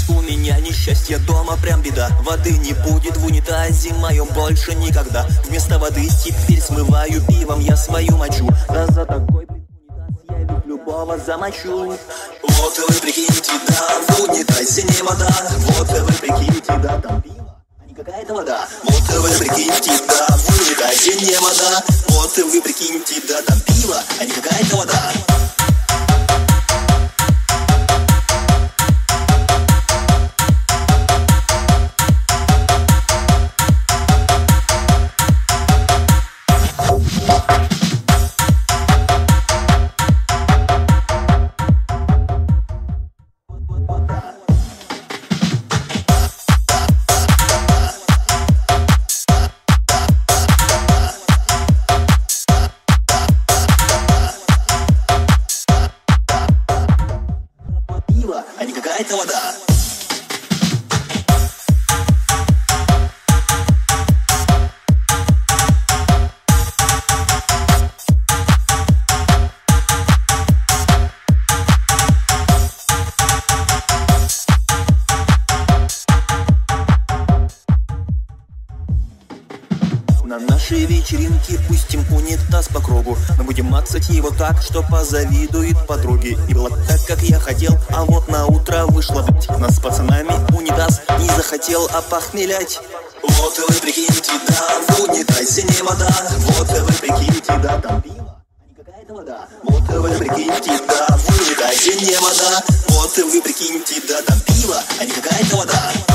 У меня несчастье дома, прям беда. Воды не будет в унитазе моем больше никогда. Вместо воды теперь смываю пивом я свою мочу. Да за такой унитаз я ведь любого замочу. Вот вы прикиньте, да, в унитазе не вода. Вот вы прикиньте, да, там пиво, а не какая-то вода. Вот вы прикиньте, да, в унитазе не вода. Вот вы прикиньте, да, там пиво, а не какая-то вода. А не какая-то вода. На нашей вечеринке пустим унитаз по кругу, но будем мацать его так, что позавидует подруги. И было так, как я хотел, а вот на утро вышло нас с пацанами унитаз не захотел опохмелять. Вот вы прикиньте, да, в унитазе не вода. Вот вы прикиньте, да, там пиво, а не какая-то вода. Вот вы прикиньте, да, в унитазе не вода. Вот вы прикиньте, да, там пиво, а не какая-то вода.